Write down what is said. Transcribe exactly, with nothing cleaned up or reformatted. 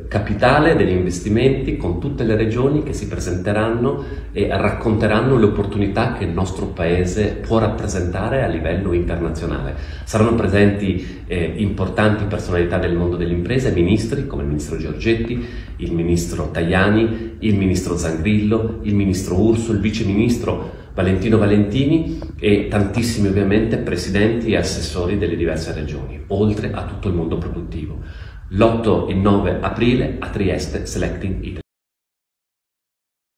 capitale degli investimenti con tutte le regioni che si presenteranno e racconteranno le opportunità che il nostro Paese può rappresentare a livello internazionale. Saranno presenti eh, importanti personalità del mondo dell'impresa, ministri come il ministro Giorgetti, il ministro Tajani, il ministro Zangrillo, il ministro Urso, il vice ministro Valentino Valentini e tantissimi ovviamente presidenti e assessori delle diverse regioni, oltre a tutto il mondo produttivo. L'otto e il nove aprile a Trieste Selecting Italy.